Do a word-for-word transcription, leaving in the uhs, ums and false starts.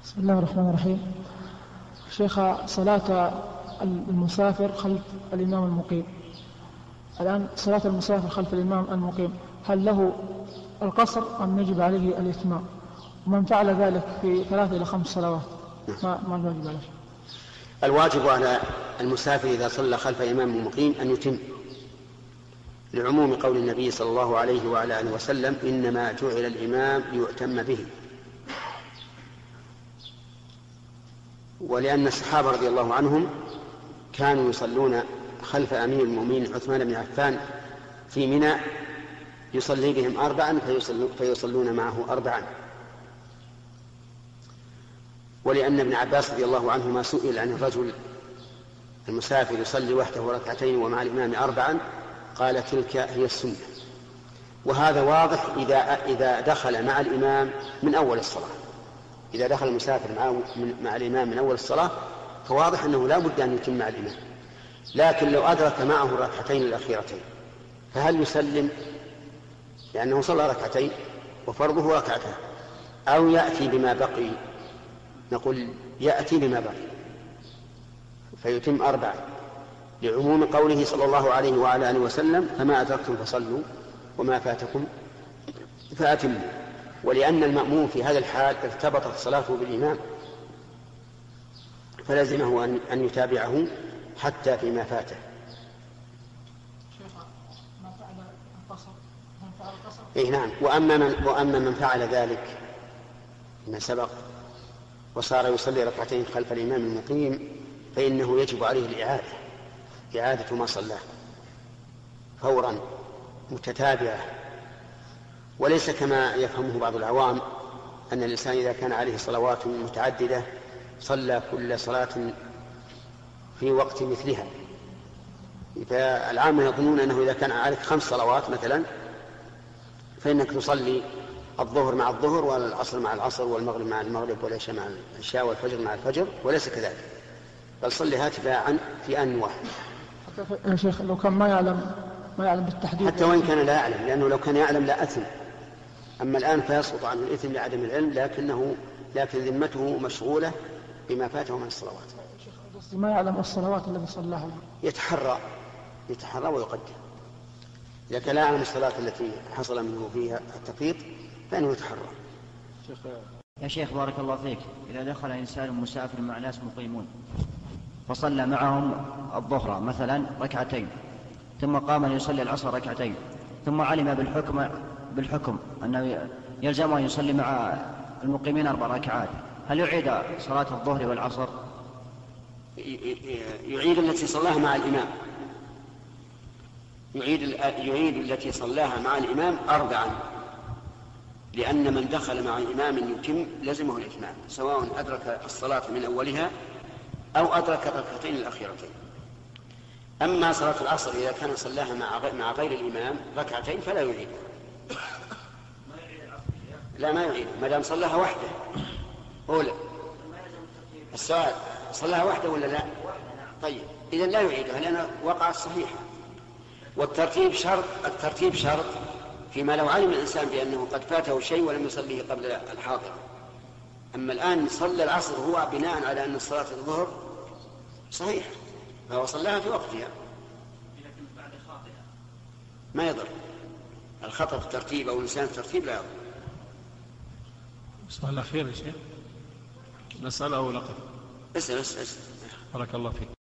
بسم الله الرحمن الرحيم. شيخ، صلاة المسافر خلف الإمام المقيم، الآن صلاة المسافر خلف الإمام المقيم هل له القصر أم يجب عليه الإتمام؟ ومن فعل ذلك في ثلاثة إلى خمس صلوات ما, ما الواجب عليه؟ الواجب على المسافر إذا صلى خلف إمام مقيم أن يتم، لعموم قول النبي صلى الله عليه وعلى آله وسلم: إنما جعل الإمام ليؤتم به. ولأن الصحابة رضي الله عنهم كانوا يصلون خلف أمير المؤمنين عثمان بن عفان في منى، يصلي بهم أربعا فيصلون معه أربعا. ولأن ابن عباس رضي الله عنهما سئل عن الرجل المسافر يصلي وحده ركعتين ومع الإمام أربعا، قال: تلك هي السنة. وهذا واضح إذا إذا دخل مع الإمام من أول الصلاة. إذا دخل المسافر مع, مع الإمام من أول الصلاة فواضح أنه لا بد أن يتم مع الإمام. لكن لو أدرك معه الركعتين الأخيرتين فهل يسلم لأنه صلى ركعتين وفرضه ركعتان، أو يأتي بما بقي؟ نقول يأتي بما بقي فيتم أربعا، لعموم قوله صلى الله عليه وعلى آله وسلم: فما أدركتم فصلوا وما فاتكم فأتموا. ولأن المأموم في هذا الحال ارتبطت صلاته بالإمام فلزمه أن يتابعه حتى فيما فاته. إيه نعم. وأما من, وأما من فعل ذلك ما سبق وصار يصلي ركعتين خلف الإمام المقيم فإنه يجب عليه الإعادة، إعادة ما صلاه فورا متتابعة، وليس كما يفهمه بعض العوام أن الإنسان إذا كان عليه صلوات متعددة صلى كل صلاة في وقت مثلها. فالعامة يظنون أنه إذا كان عليك خمس صلوات مثلا فإنك تصلي الظهر مع الظهر والعصر مع العصر والمغرب مع المغرب والعشاء مع العشاء والفجر مع الفجر، وليس كذلك، بل صليها تباعا في آن واحد. حتى يا شيخ لو كان ما يعلم ما يعلم بالتحديد، حتى وإن كان لا يعلم، لأنه لو كان يعلم لا أثم. أما الآن فيسقط عنه الإثم لعدم العلم، لكنه لكن ذمته مشغولة بما فاته من الصلوات. ما يعلم الصلوات التي صلاها يتحرى يتحرى ويقدم. إذا كان لا يعلم الصلاة التي حصل منه فيها التفريط فإنه يتحرى. يا شيخ بارك الله فيك، إذا دخل إنسان مسافر مع ناس مقيمون فصلى معهم الظهر مثلا ركعتين ثم قام ليصلي العصر ركعتين ثم علم بالحكم بالحكم أنه يلزم أن يصلي مع المقيمين أربع ركعات، هل يعيد صلاة الظهر والعصر؟ يعيد التي صلاها مع الإمام، يعيد يعيد التي صلاها مع الإمام أربعا، لأن من دخل مع إمام يتم لزمه الإتمام سواء أدرك الصلاة من أولها أو أدرك الركعتين الأخيرتين. أما صلاة العصر إذا كان صلاها مع غير الإمام ركعتين فلا يعيد. لا ما يعيد ما دام صلاها وحده. أولى السؤال صلاها وحده ولا لا؟ طيب إذن لا يعيدها لأنها وقعت صحيحة. والترتيب شرط، الترتيب شرط فيما لو علم الإنسان بأنه قد فاته شيء ولم يصليه قبل الحاضر. أما الآن صلى العصر هو بناء على أن الصلاة الظهر صحيح فهو صلاها في وقتها، ما يضر. الخطأ في الترتيب أو الإنسان في الترتيب لا يضر. السؤال الأخير يا شيخ، نسأل أو لقب؟ اسأل اسأل. بارك الله فيك.